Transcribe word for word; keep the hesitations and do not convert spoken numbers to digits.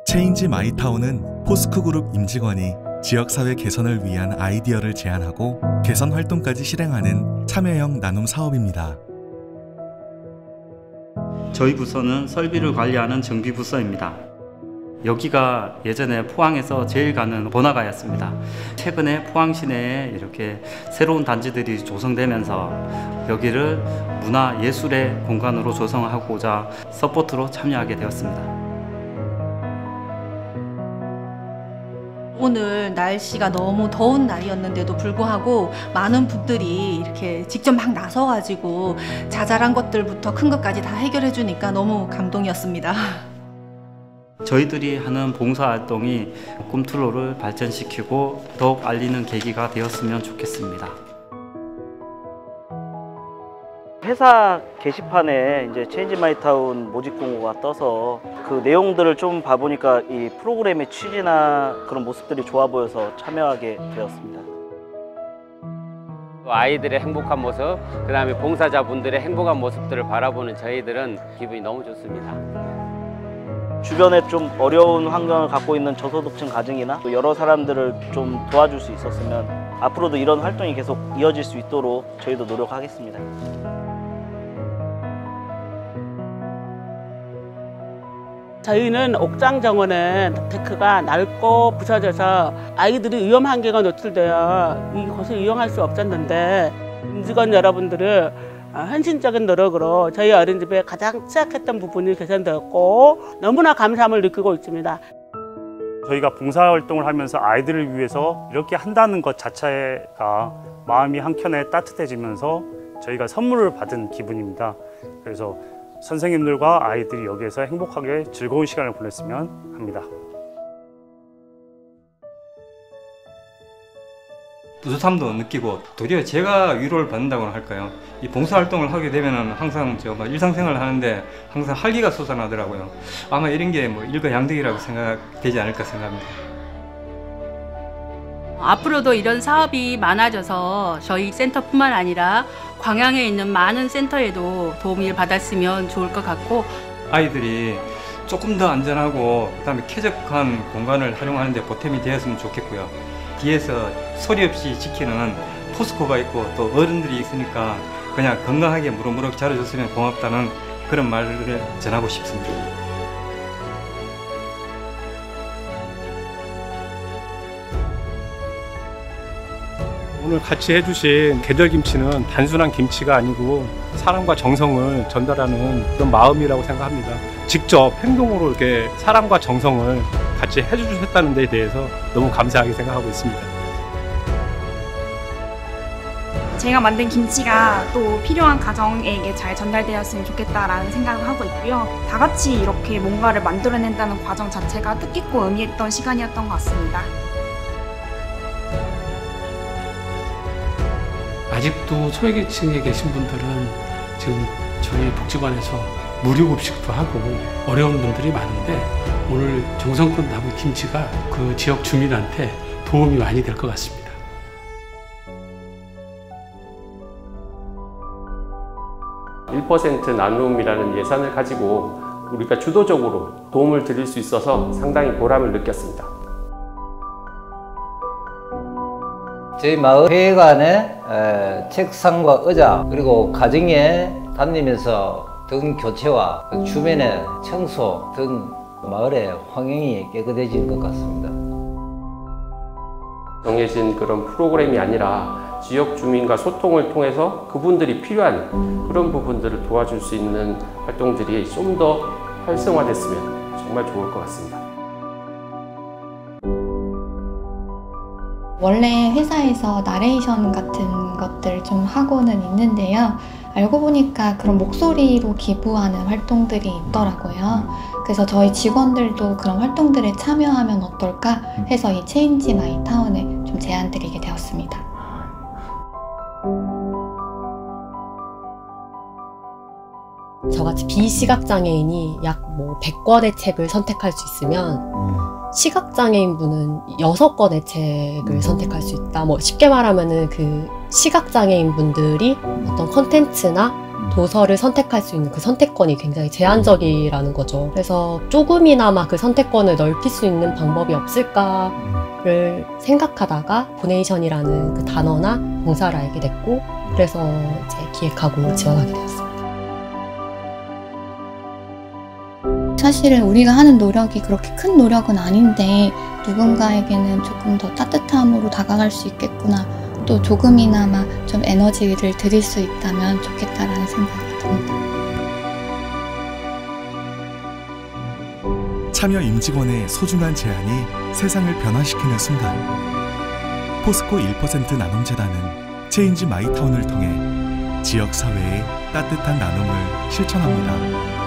체인지 마이타운은 포스코그룹 임직원이 지역사회 개선을 위한 아이디어를 제안하고 개선 활동까지 실행하는 참여형 나눔 사업입니다. 저희 부서는 설비를 관리하는 정비부서입니다. 여기가 예전에 포항에서 제일 가는 번화가였습니다. 최근에 포항 시내에 이렇게 새로운 단지들이 조성되면서 여기를 문화예술의 공간으로 조성하고자 서포트로 참여하게 되었습니다. 오늘 날씨가 너무 더운 날이었는데도 불구하고 많은 분들이 이렇게 직접 막 나서가지고 자잘한 것들부터 큰 것까지 다 해결해 주니까 너무 감동이었습니다. 저희들이 하는 봉사활동이 꿈틀로를 발전시키고 더욱 알리는 계기가 되었으면 좋겠습니다. 회사 게시판에 이제 체인지 마이타운 모집 공고가 떠서 그 내용들을 좀 봐보니까 이 프로그램의 취지나 그런 모습들이 좋아 보여서 참여하게 되었습니다. 아이들의 행복한 모습, 그 다음에 봉사자분들의 행복한 모습들을 바라보는 저희들은 기분이 너무 좋습니다. 주변에 좀 어려운 환경을 갖고 있는 저소득층 가정이나 여러 사람들을 좀 도와줄 수 있었으면 앞으로도 이런 활동이 계속 이어질 수 있도록 저희도 노력하겠습니다. 저희는 옥장 정원은 데크가 낡고 부서져서 아이들이 위험 환경에 노출되어 이곳을 이용할 수 없었는데 임직원 여러분들의 헌신적인 노력으로 저희 어린이집에 가장 취약했던 부분이 개선되었고 너무나 감사함을 느끼고 있습니다. 저희가 봉사활동을 하면서 아이들을 위해서 이렇게 한다는 것 자체가 마음이 한켠에 따뜻해지면서 저희가 선물을 받은 기분입니다. 그래서 선생님들과 아이들이 여기에서 행복하게 즐거운 시간을 보냈으면 합니다. 뿌듯함도 느끼고 도리어 제가 위로를 받는다고나 할까요? 이 봉사활동을 하게 되면 항상 저 일상생활을 하는데 항상 활기가 솟아나더라고요. 아마 이런 게 뭐 일거양득이라고 생각되지 않을까 생각합니다. 앞으로도 이런 사업이 많아져서 저희 센터뿐만 아니라 광양에 있는 많은 센터에도 도움을 받았으면 좋을 것 같고 아이들이 조금 더 안전하고 그다음에 쾌적한 공간을 활용하는 데 보탬이 되었으면 좋겠고요. 뒤에서 소리 없이 지키는 포스코가 있고 또 어른들이 있으니까 그냥 건강하게 무럭무럭 자라줬으면 고맙다는 그런 말을 전하고 싶습니다. 오늘 같이 해주신 계절김치는 단순한 김치가 아니고 사랑과 정성을 전달하는 그런 마음이라고 생각합니다. 직접 행동으로 이렇게 사랑과 정성을 같이 해주셨다는 데 대해서 너무 감사하게 생각하고 있습니다. 제가 만든 김치가 또 필요한 가정에게 잘 전달되었으면 좋겠다라는 생각을 하고 있고요. 다 같이 이렇게 뭔가를 만들어낸다는 과정 자체가 뜻깊고 의미있던 시간이었던 것 같습니다. 아직도 소외계층에 계신 분들은 지금 저희 복지관에서 무료급식도 하고 어려운 분들이 많은데 오늘 정성껏 남은 김치가 그 지역 주민한테 도움이 많이 될 것 같습니다. 일 퍼센트 나눔이라는 예산을 가지고 우리가 주도적으로 도움을 드릴 수 있어서 상당히 보람을 느꼈습니다. 저희 마을 회관에 책상과 의자 그리고 가정에 다니면서 등 교체와 주변의 청소 등 마을의 환경이 깨끗해질 것 같습니다. 정해진 그런 프로그램이 아니라 지역 주민과 소통을 통해서 그분들이 필요한 그런 부분들을 도와줄 수 있는 활동들이 좀 더 활성화됐으면 정말 좋을 것 같습니다. 원래 회사에서 나레이션 같은 것들 좀 하고는 있는데요. 알고 보니까 그런 목소리로 기부하는 활동들이 있더라고요. 그래서 저희 직원들도 그런 활동들에 참여하면 어떨까 해서 이 체인지 마이타운에 좀 제안드리게 되었습니다. 저같이 비시각장애인이 약 뭐 백 권의 책을 선택할 수 있으면 시각장애인분은 여섯 권의 책을 음. 선택할 수 있다. 뭐 쉽게 말하면은 그 시각장애인분들이 어떤 컨텐츠나 도서를 선택할 수 있는 그 선택권이 굉장히 제한적이라는 거죠. 그래서 조금이나마 그 선택권을 넓힐 수 있는 방법이 없을까를 생각하다가 도네이션이라는 그 단어나 봉사를 알게 됐고, 그래서 이제 기획하고 지원하게 되었습니다. 사실은 우리가 하는 노력이 그렇게 큰 노력은 아닌데 누군가에게는 조금 더 따뜻함으로 다가갈 수 있겠구나, 또 조금이나마 좀 에너지를 드릴 수 있다면 좋겠다라는 생각이 듭니다. 참여 임직원의 소중한 제안이 세상을 변화시키는 순간, 포스코 일 퍼센트 나눔재단은 체인지 마이타운을 통해 지역사회의 따뜻한 나눔을 실천합니다.